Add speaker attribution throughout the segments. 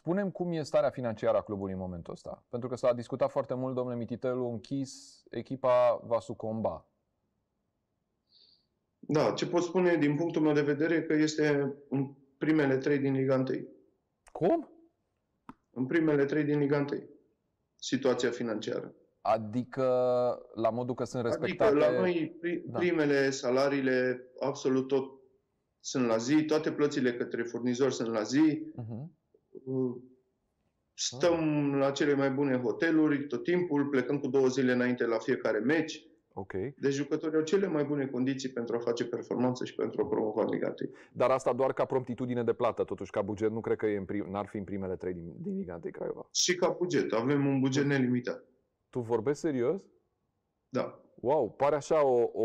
Speaker 1: Spune-mi cum e starea financiară a clubului în momentul ăsta. Pentru că s-a discutat foarte mult, domnule Mititelu, închis, echipa va sucomba.
Speaker 2: Da, ce pot spune din punctul meu de vedere că este în primele 3 din Liga 1.
Speaker 1: Cum?
Speaker 2: În primele 3 din Liga 1. Situația financiară.
Speaker 1: Adică la modul că sunt respectate...
Speaker 2: Adică la noi primele, salariile, absolut tot sunt la zi, toate plățile către furnizori sunt la zi. Stăm la cele mai bune hoteluri tot timpul, plecăm cu 2 zile înainte la fiecare meci.
Speaker 1: Okay.
Speaker 2: Deci jucătorii au cele mai bune condiții pentru a face performanță și pentru a promova Liga 1.
Speaker 1: Dar asta doar ca promptitudine de plată, totuși ca buget nu cred că n-ar fi în primele 3 din Liga 1 Craiova.
Speaker 2: Și ca buget, avem un buget nelimitat.
Speaker 1: Tu vorbești serios?
Speaker 2: Da.
Speaker 1: Wow, pare așa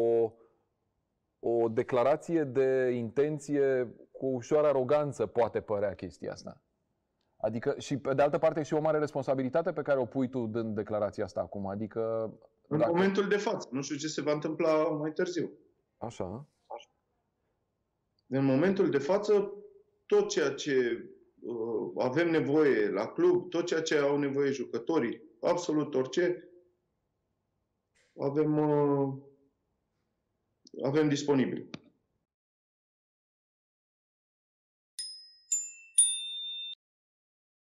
Speaker 1: o declarație de intenție cu ușoară aroganță, poate părea chestia asta. Adică și pe de altă parte și o mare responsabilitate pe care o pui tu dând declarația asta acum. Adică
Speaker 2: în momentul de față, nu știu ce se va întâmpla mai târziu.
Speaker 1: Așa.
Speaker 2: În momentul de față, tot ceea ce avem nevoie la club, tot ceea ce au nevoie jucătorii, absolut orice, avem disponibil.